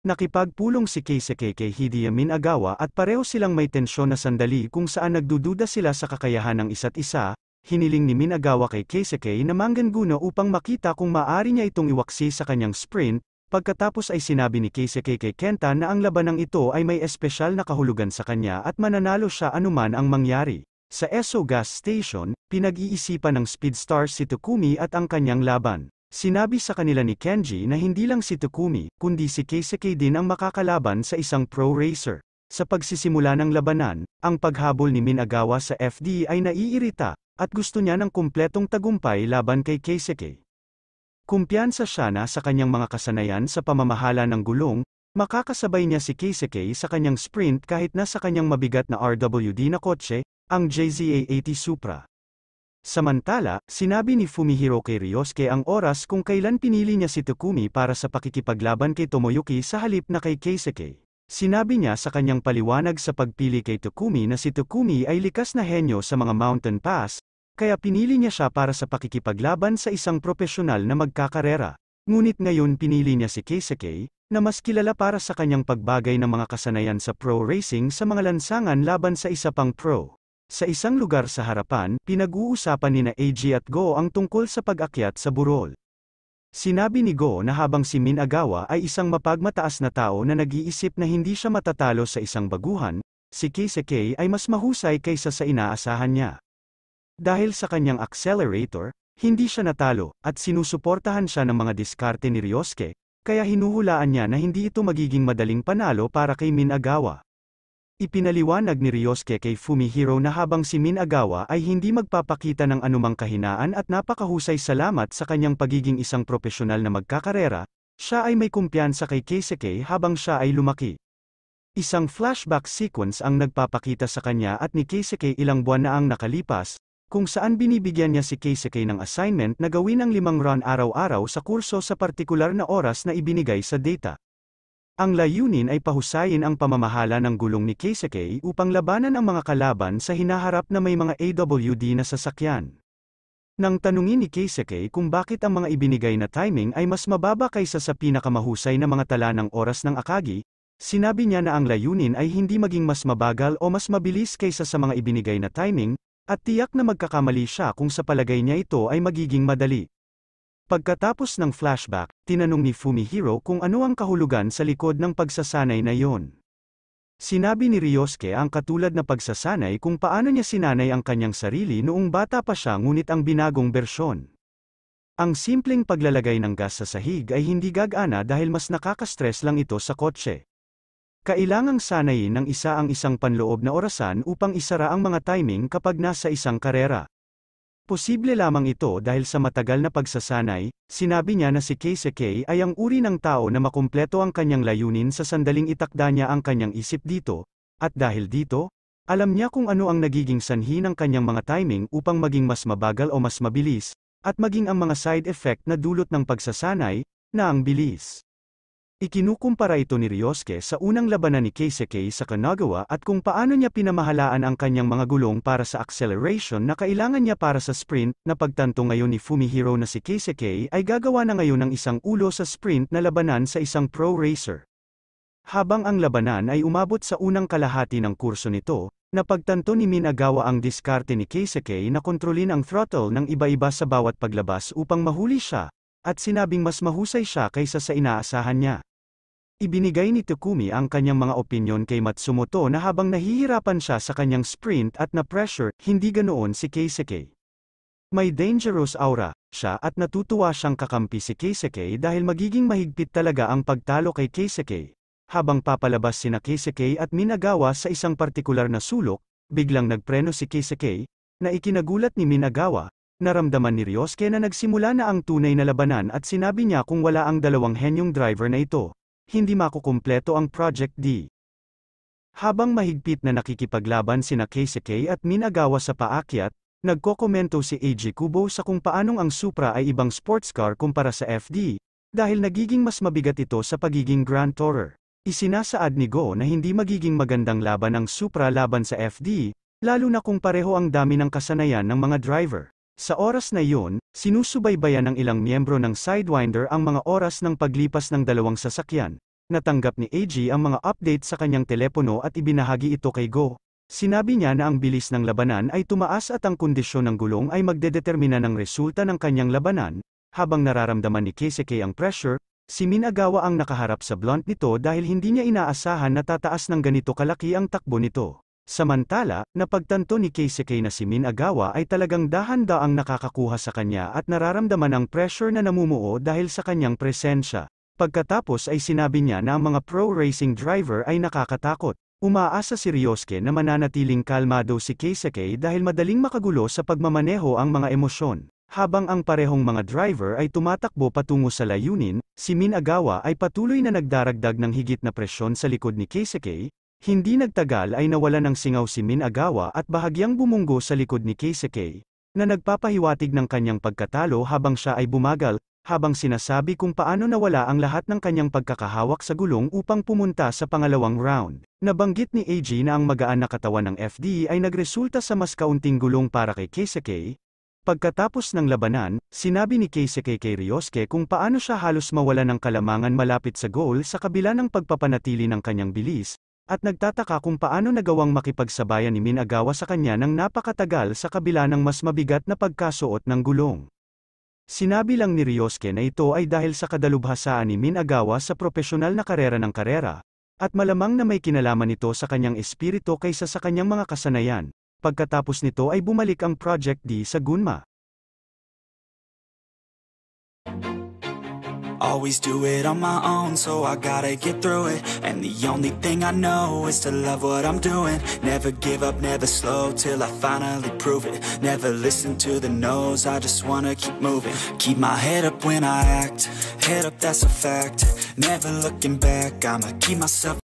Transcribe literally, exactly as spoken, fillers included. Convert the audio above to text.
Nakipagpulong si Keisuke kay Hideya Minagawa at pareho silang may tensyon na sandali kung saan nagdududa sila sa kakayahan ng isa't isa. Hiniling ni Minagawa kay Keisuke na mangganguno upang makita kung maaari niya itong iwaksi sa kanyang sprint. Pagkatapos ay sinabi ni Keisuke kay Kenta na ang labanang ito ay may espesyal na kahulugan sa kanya at mananalo siya anuman ang mangyari. Sa Esso Gas Station, pinag-iisipan ng Speedstar si Takumi at ang kanyang laban. Sinabi sa kanila ni Kenji na hindi lang si Takumi, kundi si Keisuke din ang makakalaban sa isang pro racer. Sa pagsisimula ng labanan, ang paghabol ni Minagawa sa F D ay naiirita, at gusto niya ng kumpletong tagumpay laban kay Keisuke. Kumpiyansa siya na sa kanyang mga kasanayan sa pamamahala ng gulong, makakasabay niya si Keisuke sa kanyang sprint kahit na sa kanyang mabigat na R W D na kotse, ang J Z A eighty Supra. Samantala, sinabi ni Fumihiro kay Ryosuke ang oras kung kailan pinili niya si Takumi para sa pakikipaglaban kay Tomoyuki sa halip na kay Keisuke. Sinabi niya sa kanyang paliwanag sa pagpili kay Takumi na si Takumi ay likas na henyo sa mga mountain pass, kaya pinili niya siya para sa pakikipaglaban sa isang profesional na magkakarera. Ngunit ngayon pinili niya si Keisuke, na mas kilala para sa kanyang pagbagay ng mga kasanayan sa pro racing sa mga lansangan laban sa isa pang pro. Sa isang lugar sa harapan, pinag-uusapan nina Eiji at Go ang tungkol sa pag-akyat sa burol. Sinabi ni Go na habang si Minagawa ay isang mapagmataas na tao na nag-iisip na hindi siya matatalo sa isang baguhan, si Keisuke ay mas mahusay kaysa sa inaasahan niya. Dahil sa kanyang accelerator, hindi siya natalo, at sinusuportahan siya ng mga diskarte ni Ryosuke, kaya hinuhulaan niya na hindi ito magiging madaling panalo para kay Minagawa. Ipinaliwanag ni Ryosuke kay Fumihiro na habang si Minagawa ay hindi magpapakita ng anumang kahinaan at napakahusay salamat sa kanyang pagiging isang profesional na magkakarera, siya ay may kumpiyansa kay Keisuke habang siya ay lumaki. Isang flashback sequence ang nagpapakita sa kanya at ni Keisuke ilang buwan na ang nakalipas, kung saan binibigyan niya si Keisuke ng assignment na gawin ang limang run araw-araw sa kurso sa partikular na oras na ibinigay sa data. Ang layunin ay pahusayin ang pamamahala ng gulong ni Keisuke upang labanan ang mga kalaban sa hinaharap na may mga A W D na sasakyan. Nang tanungin ni Keisuke kung bakit ang mga ibinigay na timing ay mas mababa kaysa sa pinakamahusay na mga tala ng oras ng Akagi, sinabi niya na ang layunin ay hindi maging mas mabagal o mas mabilis kaysa sa mga ibinigay na timing, at tiyak na magkakamali siya kung sa palagay niya ito ay magiging madali. Pagkatapos ng flashback, tinanong ni Fumihiro kung ano ang kahulugan sa likod ng pagsasanay na yon. Sinabi ni Ryosuke ang katulad na pagsasanay kung paano niya sinanay ang kanyang sarili noong bata pa siya ngunit ang binagong bersyon. Ang simpleng paglalagay ng gas sa sahig ay hindi gagana dahil mas nakaka-stress lang ito sa kotse. Kailangang sanayin ng isa ang isang panloob na orasan upang isara ang mga timing kapag nasa isang karera. Posible lamang ito dahil sa matagal na pagsasanay, sinabi niya na si Keisuke ay ang uri ng tao na makumpleto ang kanyang layunin sa sandaling itakda niya ang kanyang isip dito, at dahil dito, alam niya kung ano ang nagiging sanhi ng kanyang mga timing upang maging mas mabagal o mas mabilis, at maging ang mga side effect na dulot ng pagsasanay, na ang bilis. Ikinukumpara ito ni Ryosuke sa unang labanan ni Keisuke sa Kanagawa at kung paano niya pinamahalaan ang kanyang mga gulong para sa acceleration na kailangan niya para sa sprint. Napagtanto ngayon ni Fumihiro na si Keisuke ay gagawa na ngayon ng isang ulo sa sprint na labanan sa isang pro racer. Habang ang labanan ay umabot sa unang kalahati ng kurso nito, napagtanto ni Minagawa ang diskarte ni Keisuke na kontrolin ang throttle ng iba-iba sa bawat paglabas upang mahuli siya, at sinabing mas mahusay siya kaysa sa inaasahan niya. Ibinigay ni Takumi ang kanyang mga opinyon kay Matsumoto na habang nahihirapan siya sa kanyang sprint at na-pressure, hindi ganoon si Keisuke. May dangerous aura siya at natutuwa siyang kakampi si Keisuke dahil magiging mahigpit talaga ang pagtalo kay Keisuke. Habang papalabas sina Keisuke at Minagawa sa isang partikular na sulok, biglang nagpreno si Keisuke, na ikinagulat ni Minagawa. Naramdaman ni Ryosuke na nagsimula na ang tunay na labanan at sinabi niya kung wala ang dalawang henyong driver na ito, hindi makukumpleto ang Project D. Habang mahigpit na nakikipaglaban sina Keisuke at Minagawa sa paakyat, nagkokomento si Eiji Kubo sa kung paanong ang Supra ay ibang sports car kumpara sa F D, dahil nagiging mas mabigat ito sa pagiging Grand Tourer. Isinasaad ni Go na hindi magiging magandang laban ang Supra laban sa F D, lalo na kung pareho ang dami ng kasanayan ng mga driver. Sa oras na iyon, sinusubaybayan ng ilang miyembro ng Sidewinder ang mga oras ng paglipas ng dalawang sasakyan. Natanggap ni A G ang mga update sa kanyang telepono at ibinahagi ito kay Go. Sinabi niya na ang bilis ng labanan ay tumaas at ang kondisyon ng gulong ay magdedetermina ng resulta ng kanyang labanan. Habang nararamdaman ni Keisuke ang pressure, si Minagawa ang nakaharap sa blunt nito dahil hindi niya inaasahan na tataas ng ganito kalaki ang takbo nito. Samantala, napagtanto ni Keisuke na si Minagawa ay talagang dahan-daang nakakakuha sa kanya at nararamdaman ang pressure na namumuo dahil sa kanyang presensya. Pagkatapos ay sinabi niya na ang mga pro racing driver ay nakakatakot. Umaasa si Ryosuke na mananatiling kalmado si Keisuke dahil madaling makagulo sa pagmamaneho ang mga emosyon. Habang ang parehong mga driver ay tumatakbo patungo sa layunin, si Minagawa ay patuloy na nagdaragdag ng higit na presyon sa likod ni Keisuke. Hindi nagtagal ay nawalan ng singaw si Minagawa at bahagyang bumunggo sa likod ni Keisuke, na nagpapahiwatig ng kanyang pagkatalo habang siya ay bumagal, habang sinasabi kung paano nawala ang lahat ng kanyang pagkakahawak sa gulong upang pumunta sa pangalawang round. Nabanggit ni A G na ang magaan na katawan ng F D ay nagresulta sa mas kaunting gulong para kay Keisuke. Pagkatapos ng labanan, sinabi ni Keisuke kay Ryosuke kung paano siya halos mawala ng kalamangan malapit sa goal sa kabila ng pagpapanatili ng kanyang bilis, at nagtataka kung paano nagawang makipagsabayan ni Minagawa sa kanya ng napakatagal sa kabila ng mas mabigat na pagkasuot ng gulong. Sinabi lang ni Ryosuke na ito ay dahil sa kadalubhasaan ni Minagawa sa propesyonal na karera ng karera, at malamang na may kinalaman ito sa kanyang espiritu kaysa sa kanyang mga kasanayan. Pagkatapos nito ay bumalik ang Project D sa Gunma. Always do it on my own, so I gotta get through it. And the only thing I know is to love what I'm doing. Never give up, never slow, till I finally prove it. Never listen to the no's, I just wanna keep moving. Keep my head up when I act, head up, that's a fact. Never looking back, I'ma keep myself